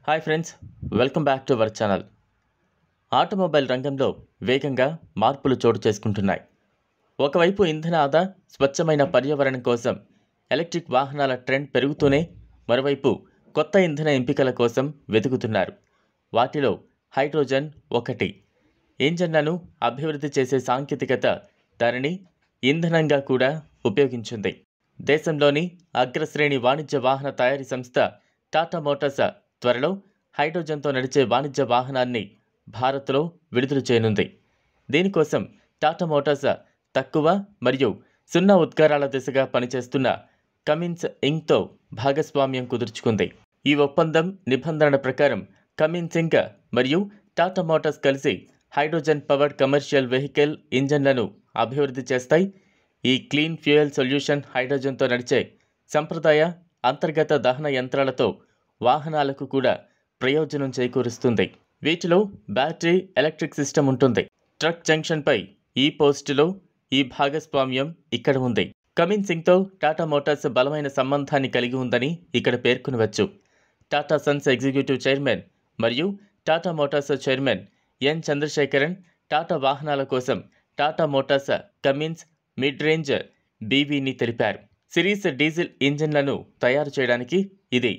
Hi friends, welcome back to our channel. Automobile రంగంలో వేగంగా మార్పులు చోటు చేసుకుంటున్నాయి. ఒకవైపు ఇంధన ఆదా, స్వచ్ఛమైన పర్యావరణం కోసం ఎలక్ట్రిక్ వాహనాల ట్రెండ్ పెరుగుతూనే మరోవైపు కొత్త ఇంధన ఎంపికల కోసం వెతుకుతున్నారు. వాటిలో హైడ్రోజన్ ఒకటి. ఇంజన్లను అభివృద్ధి చేసే సాంకేతికత దానిని ఇంధనంగా కూడా ఉపయోగించింది. దేశంలోని అగ్రశ్రేణి వాణిజ్య వాహన తయారీ సంస్థ టాటా మోటార్స్ త్వరలో హైడ్రోజన్తో నడిచే వాణిజ్య వాహనాన్ని భారత్లో విడుదల చేయనుంది. దీనికోసం టాటా మోటార్స్ తక్కువ మరియు సున్నా ఉద్గారాల దిశగా పనిచేస్తున్న కమిన్స్ ఇంక్తో భాగస్వామ్యం కుదుర్చుకుంది. ఈ ఒప్పందం నిబంధనల ప్రకారం కమిన్స్ ఇంక్ మరియు టాటా మోటార్స్ కలిసి హైడ్రోజన్ పవర్డ్ కమర్షియల్ వెహికల్ ఇంజన్లను అభివృద్ధి చేస్తాయి. ఈ క్లీన్ ఫ్యూయల్ సొల్యూషన్ హైడ్రోజన్తో నడిచే సంప్రదాయ అంతర్గత దహన యంత్రాలతో వాహనాలకు కూడా ప్రయోజనం చేకూరుస్తుంది. వీటిలో బ్యాటరీ ఎలక్ట్రిక్ సిస్టమ్ ఉంటుంది. ట్రక్ జంక్షన్పై ఈ పోస్టులో ఈ భాగస్వామ్యం ఇక్కడ ఉంది. కమిన్స్ ఇంక్తో టాటా మోటార్స్ బలమైన సంబంధాన్ని కలిగి ఉందని ఇక్కడ పేర్కొనవచ్చు. టాటా సన్స్ ఎగ్జిక్యూటివ్ చైర్మన్ మరియు Tata Motors chairman N Chandrasekaran Tata వాహనాల కోసం Tata Motors Cummins mid range బీవీని తెలిపారు. సిరీస్ డీజిల్ ఇంజిన్లను తయారు చేయడానికి ఇది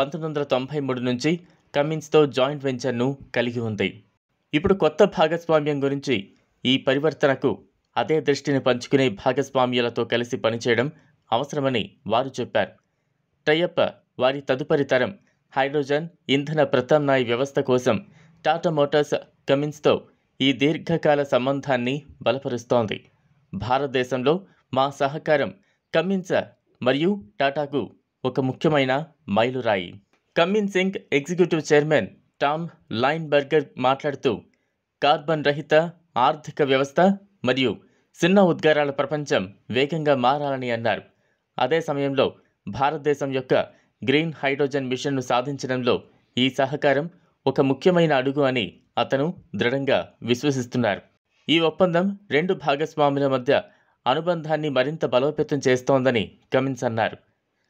1993 నుంచి కమిన్స్తో జాయింట్ వెంచర్ను కలిగి ఉంది. ఇప్పుడు కొత్త భాగస్వామ్యం గురించి ఈ పరివర్తనకు అదే దృష్టిని పంచుకునే భాగస్వామ్యాలతో కలిసి పనిచేయడం అవసరమని వారు చెప్పారు. టైఅప్ వారి తదుపరి తరం హైడ్రోజన్ ఇంధన ప్రత్యామ్నాయ వ్యవస్థ కోసం టాటా మోటార్స్ కమిన్స్తో ఈ దీర్ఘకాల సంబంధాన్ని బలపరుస్తోంది. భారతదేశంలో మా సహకారం కమిన్స్ మరియు టాటాకు ఒక ముఖ్యమైన మైలురాయి. Cummins Inc executive chairman Tom Linebarger మాట్లాడుతూ కార్బన్ రహిత ఆర్థిక వ్యవస్థ మరియు సున్నా ఉద్గారాల ప్రపంచం వేగంగా మారాలని అన్నారు. అదే సమయంలో భారతదేశం యొక్క గ్రీన్ హైడ్రోజన్ మిషన్ను సాధించడంలో ఈ సహకారం ఒక ముఖ్యమైన అడుగు అని అతను దృఢంగా విశ్వసిస్తున్నారు. ఈ ఒప్పందం రెండు భాగస్వాముల మధ్య అనుబంధాన్ని మరింత బలోపేతం చేస్తోందని కమిన్స్ అన్నారు.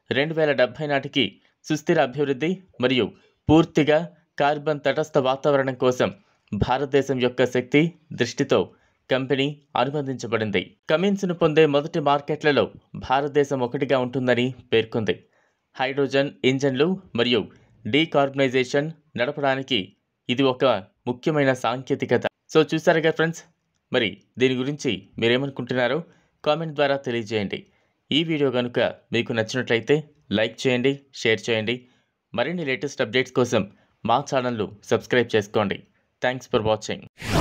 2070 నాటికి సుస్థిర అభివృద్ధి మరియు పూర్తిగా కార్బన్ తటస్థ వాతావరణం కోసం భారతదేశం యొక్క శక్తి దృష్టితో కంపెనీ అనుబంధించబడింది. కమిన్స్ను పొందే మొదటి మార్కెట్లలో భారతదేశం ఒకటిగా ఉంటుందని పేర్కొంది. హైడ్రోజన్ ఇంజన్లు మరియు డీకార్బనైజేషన్ నడపడానికి ఇది ఒక ముఖ్యమైన సాంకేతికత. సో చూసారుగా ఫ్రెండ్స్, మరి దీని గురించి మీరేమనుకుంటున్నారో కామెంట్ ద్వారా తెలియజేయండి. ఈ వీడియో కనుక మీకు నచ్చినట్లయితే లైక్ చేయండి, షేర్ చేయండి. మరిన్ని లేటెస్ట్ అప్డేట్స్ కోసం మా ఛానల్ను సబ్స్క్రైబ్ చేసుకోండి. Thanks for watching.